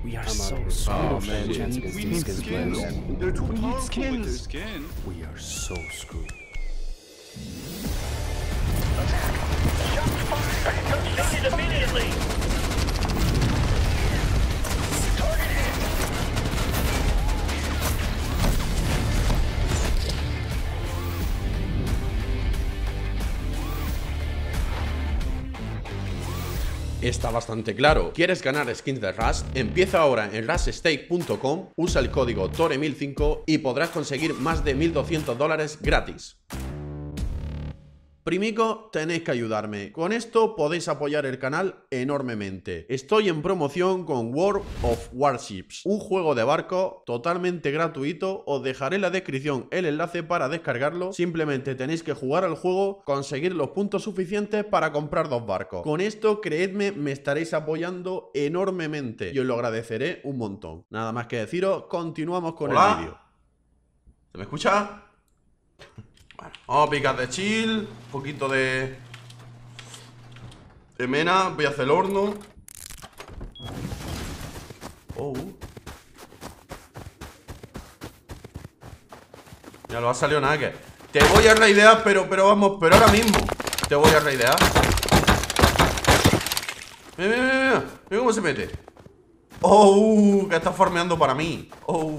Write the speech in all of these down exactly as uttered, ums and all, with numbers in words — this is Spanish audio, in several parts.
We are I'm so out of here. screwed. Oh man, chance against We these need skins skins. players. They're too We need powerful with their skins. skin. We are so screwed. Proceed immediately. Está bastante claro. ¿Quieres ganar skins de Rust? Empieza ahora en rust stake punto com, usa el código T O R E mil cinco y podrás conseguir más de mil doscientos dólares gratis. Primico, tenéis que ayudarme. Con esto podéis apoyar el canal enormemente. Estoy en promoción con World of Warships, un juego de barco totalmente gratuito. Os dejaré en la descripción el enlace para descargarlo. Simplemente tenéis que jugar al juego, conseguir los puntos suficientes para comprar dos barcos. Con esto, creedme, me estaréis apoyando enormemente y os lo agradeceré un montón. Nada más que deciros, continuamos con Hola. el vídeo. ¿Se me escucha? Bueno, vamos a picar de chill. Un poquito de de mena. Voy a hacer el horno. Oh. Ya lo ha salido nada que. Te voy a raidear, pero, pero vamos, pero ahora mismo te voy a raidear. Mira, mira, mira, mira. Mira cómo se mete. Oh, que está farmeando para mí. Oh.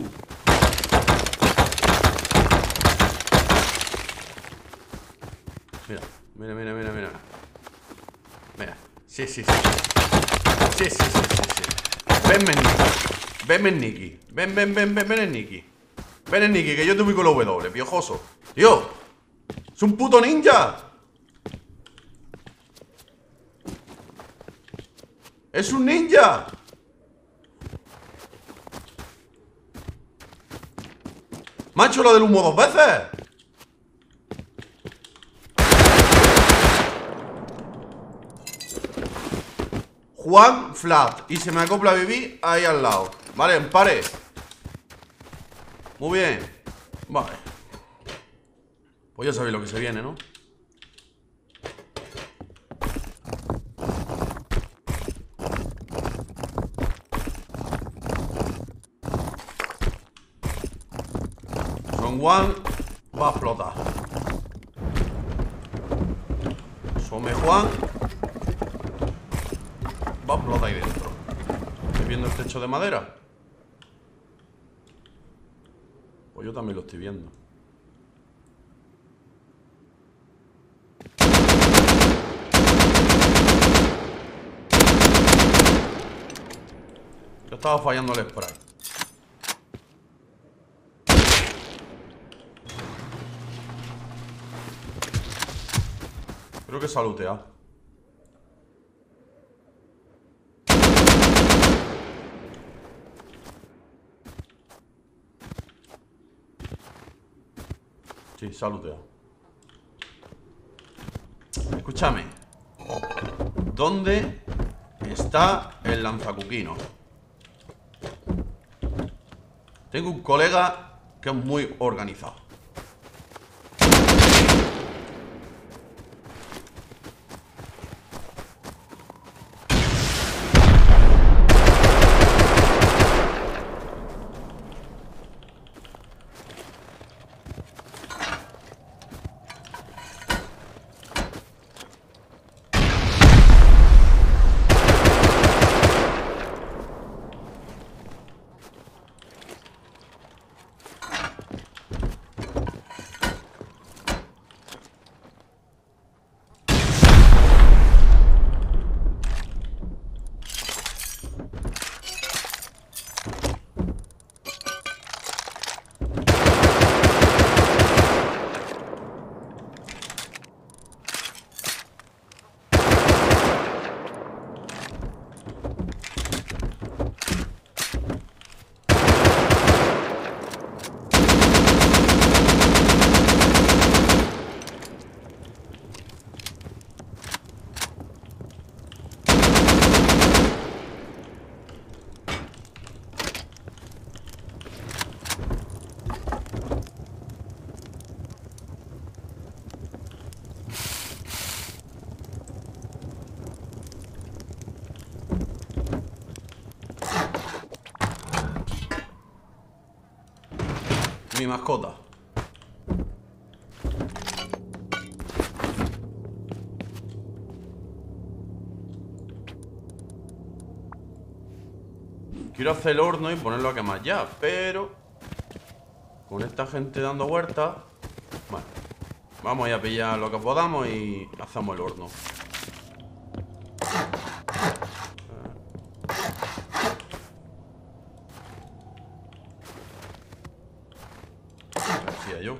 Mira, mira, mira, mira, mira. Mira, sí, sí, sí. Sí, sí, sí, sí, sí. Venme, Nicky. Venme, Nicky. Ven, ven, ven, ven, ven, Nicky. Ven, Nicky, que yo te voy con la W, piojoso. Tío, es un puto ninja. Es un ninja. Macho, lo del humo dos veces. Juan Flat. Y se me acopla a vivir ahí al lado. Vale, empare. Muy bien. Vale. Pues ya sabéis lo que se viene, ¿no? Son Juan va a explotar. Some Juan va a explotar ahí dentro. ¿Estoy viendo el techo de madera? Pues yo también lo estoy viendo. Yo estaba fallando el spray. Creo que se ha looteado. Sí, se ha looteado. Escúchame. ¿Dónde está el lanzacuquino? Tengo un colega que es muy organizado. Mi mascota. Quiero hacer el horno y ponerlo a quemar ya, pero con esta gente dando vueltas, bueno, vamos a ir a pillar lo que podamos y hacemos el horno. Decía yo.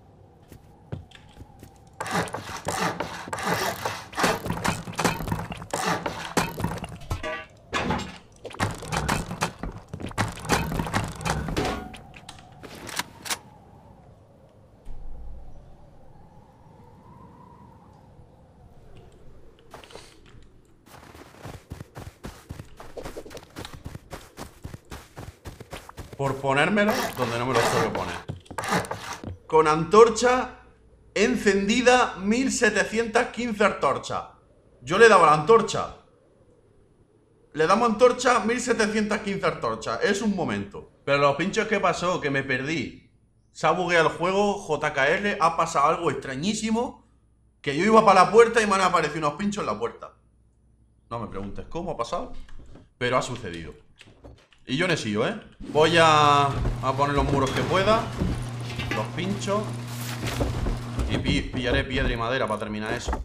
Por ponérmelo donde no me lo tengo que poner. Con antorcha encendida, mil setecientas quince antorchas. Yo le he dado a la antorcha. Le damos antorcha, mil setecientas quince antorchas. Es un momento. Pero los pinchos que pasó, que me perdí. Se ha bugueado el juego, J K L, ha pasado algo extrañísimo. Que yo iba para la puerta y me han aparecido unos pinchos en la puerta. No me preguntes cómo ha pasado, pero ha sucedido. Y yo nesillo, ¿eh? Voy a, a poner los muros que pueda. Los pinchos. Y pi pillaré piedra y madera para terminar eso.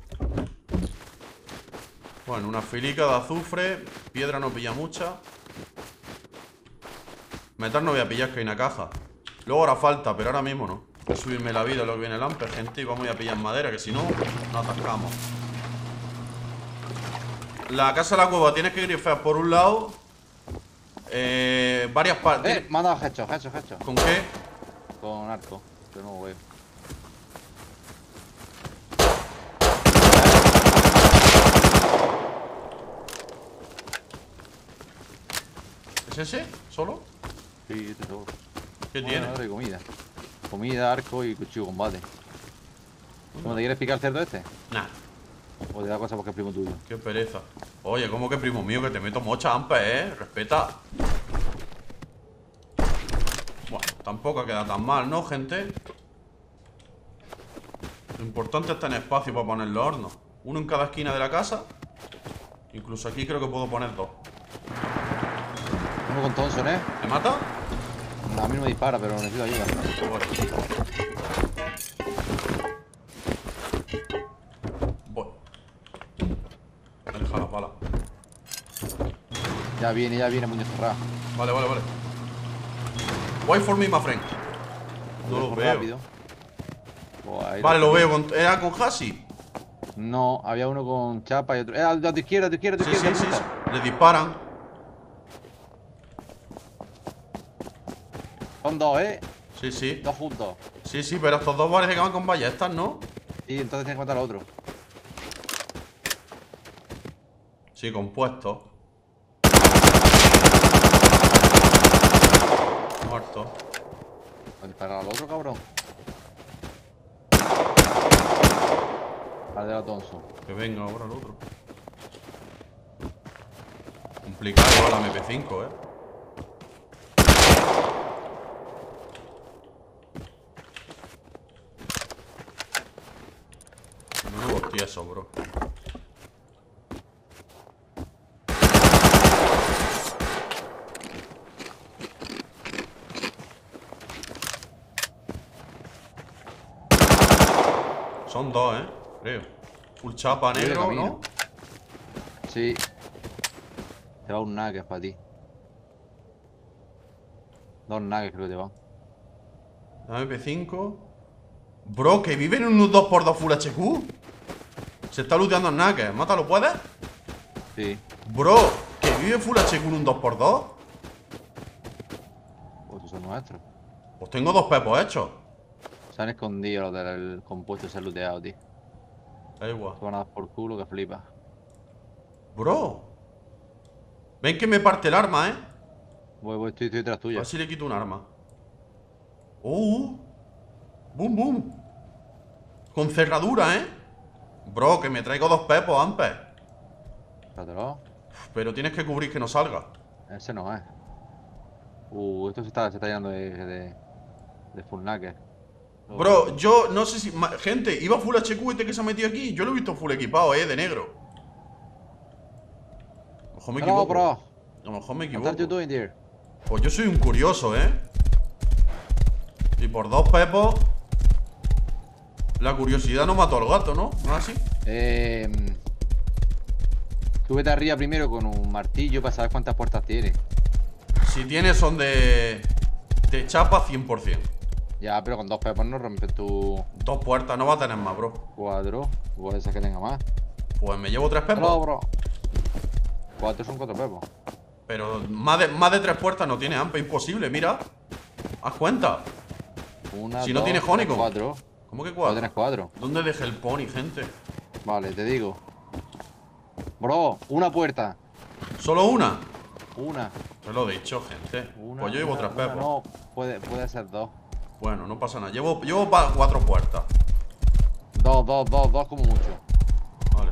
Bueno, una filica de azufre. Piedra no pilla mucha. Metal no voy a pillar, que hay una caja. Luego hará falta, pero ahora mismo no. Voy a subirme la vida lo que viene el amper, gente. Y vamos a pillar madera, que si no, nos atascamos. La casa de la cueva tienes que grifear por un lado. Eh, varias partes. Eh, me han dado hecho, hecho, hecho. ¿Con qué? Con arco. Yo no veo. ¿Es ese? ¿Solo? Sí, este todo. ¿Qué Bueno, tiene? ahora hay comida. Comida, arco y cuchillo de combate. ¿Cómo te quieres picar el cerdo este? Nah, O te da cosa porque es primo tuyo. qué pereza. Oye, ¿cómo que primo mío? Que te meto mocha, ampe, eh. Respeta. Bueno, tampoco ha quedado tan mal, ¿no, gente? Lo importante es tener espacio para poner los hornos. Uno en cada esquina de la casa. Incluso aquí creo que puedo poner dos. Uno con Thompson, ¿eh? ¿Me mata? A mí no me dispara, pero necesito ayuda. Bueno. Voy. Me deja la pala. Ya viene, ya viene, muñeco cerrado. Vale, vale, vale. Wait for me, my friend. No lo veo. Rápido. Oh, ahí Vale, lo lo tengo. veo. Con... ¿Era con Hasi? No, había uno con chapa y otro. Eh, a tu izquierda, a tu izquierda, a tu Sí, sí, izquierda. sí, puta. sí. Le disparan. Son dos, ¿eh? Sí, sí. Dos juntos. Sí, sí, pero estos dos parece que van con ballestas, ¿no? Y entonces tienes que matar al otro. Sí, compuestos. Muerto. ¿Puedes disparar al otro, cabrón? Al de la Thompson. Que venga ahora el otro. Complicado la M P cinco, eh. Menudo tieso, bro. Son dos, eh. Creo. Full chapa Voy de negro, camino. ¿no? Sí. Te va un nuggets para ti. Dos nuggets creo que te van. La M P cinco. Bro, que viven en un dos por dos Full H Q. Se está looteando en Nuggets. Mátalo, ¿puedes? Sí. Bro, que vive Full H Q en un dos por dos. Pues estos son nuestros. Pues tengo dos pepos hechos. Se han escondido los del compuesto, se han looteado, tío. Da igual. Se van a dar por culo que flipa. Bro. Ven que me parte el arma, ¿eh? Voy, voy, estoy, estoy detrás A tuya. ver si le quito un arma. Uh. Boom, boom. Con cerradura, ¿eh? Bro, que me traigo dos pepos antes. Trátelo. Pero tienes que cubrir que no salga. Ese no es. Uh, esto se está, se está llenando de, de... De full naked. Bro, yo no sé si... ma- Gente, iba full H Q este que se ha metido aquí. Yo lo he visto full equipado, eh, de negro. A lo mejor me Hello, equivoco. bro. A lo mejor me What are you equivoco. doing there? Pues yo soy un curioso, eh. Y por dos pepos, la curiosidad no mató al gato, ¿no? ¿No es así? Eh, tú vete arriba primero con un martillo para saber cuántas puertas tiene. Si tienes son de... De chapa cien por cien. Ya, pero con dos pepos no rompes tu Dos puertas, no va a tener más, bro. cuadro. Puede ser que tenga más. Pues me llevo tres Hello, pepos. bro. Cuatro son cuatro pepos. Pero más de, más de tres puertas no tiene, Ampe, imposible, mira. Haz cuenta. Una, Si no dos, tiene tres, Honeycomb. cuatro. ¿Cómo que No cuatro? tienes cuatro. ¿Dónde dejé el pony, gente? Vale, te digo. Bro, una puerta. ¿Solo una? Una. Te lo he dicho, gente. Una, Pues yo llevo una, tres una, pepos. No, puede, puede ser dos. Bueno, no pasa nada. Llevo, llevo pa- cuatro puertas. Dos, dos, dos, dos como mucho. Vale.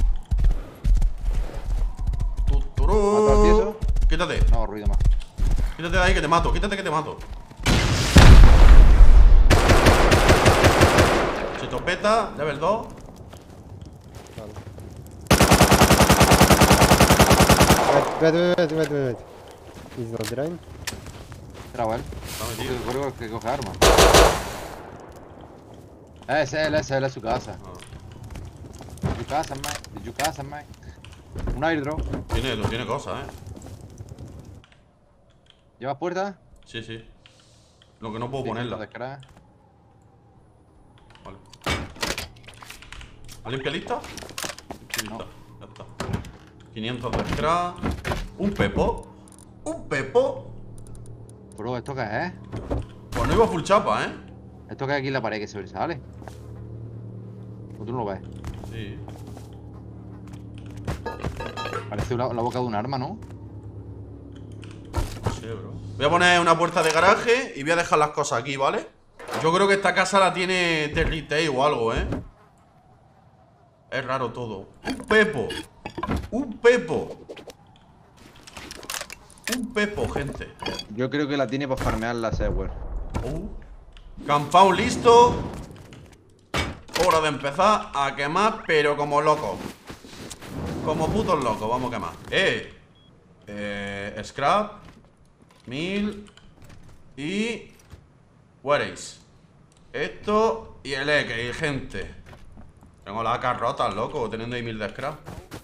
Tuturú. ¿Mato al tieso? Quítate. No, ruido más. Quítate de ahí que te mato. Quítate que te mato. Chitopeta, level dos. Wait, wait, wait, wait, wait. He's not drained. Traba él. Está Porque metido. creo que coge arma. Ese es él, ese es él, es su casa. Ah. De su casa, man. De su casa, man. Un airdrop. Tiene, tiene cosas, eh. ¿Llevas puerta? Sí, sí. Lo que no puedo Sí, ponerla. de scrap. Vale. ¿A limpia lista? Sí, No. lista. Ya está. quinientos de scrap. Un pepo. Un pepo. Bro, ¿esto qué es? Pues no iba full chapa, ¿eh? Esto que hay aquí en la pared que se sobresale. ¿O tú no lo ves? Sí. Parece la, la boca de un arma, ¿no? No sé, bro. Voy a poner una puerta de garaje y voy a dejar las cosas aquí, ¿vale? Yo creo que esta casa la tiene de retail o algo, ¿eh? Es raro todo. Un pepo. Un pepo. Un pepo, gente. Yo creo que la tiene para farmear la Sewer. Uh. Compound listo. Hora de empezar a quemar, pero como locos. Como putos locos, vamos a quemar. Eh, eh Scrap. Mil. Y Where is? Esto y el X, gente. Tengo las acas rotas, loco, teniendo ahí mil de scrap.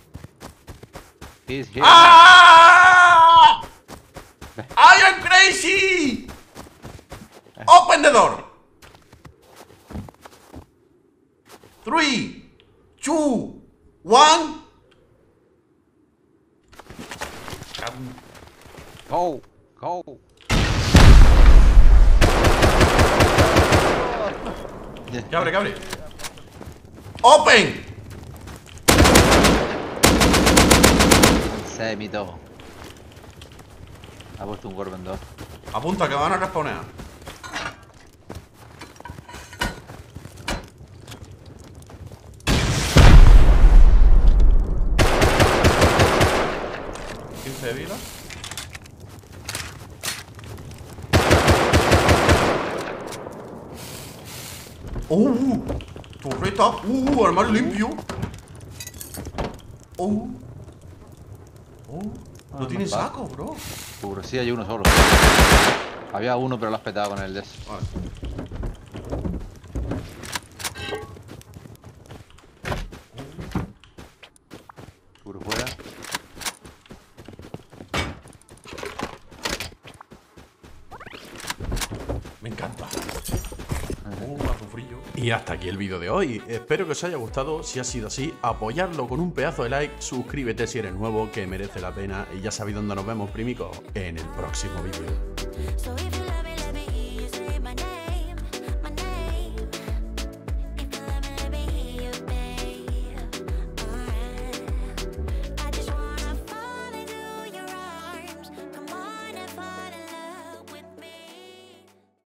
He's here. ¡Ah! I am crazy. Open the door. Three, two, one. Go, go. Que abre, que abre. Open. Se imitó. Ha puesto un Gorgon dos. Apunta que van a respawnear. quince de vida. ¡Uh! Torreta. ¡Uh! Armario limpio. ¡Uh! ¡Uh! No tiene saco, bro. Seguro, sí, hay uno solo. Había uno, pero lo has petado con el des. Vale. Seguro fuera. Me encanta. Oh, hace frío. Y hasta aquí el vídeo de hoy. Espero que os haya gustado. Si ha sido así, apoyarlo con un pedazo de like. Suscríbete si eres nuevo, que merece la pena. Y ya sabéis dónde nos vemos, primicos, en el próximo vídeo. So if you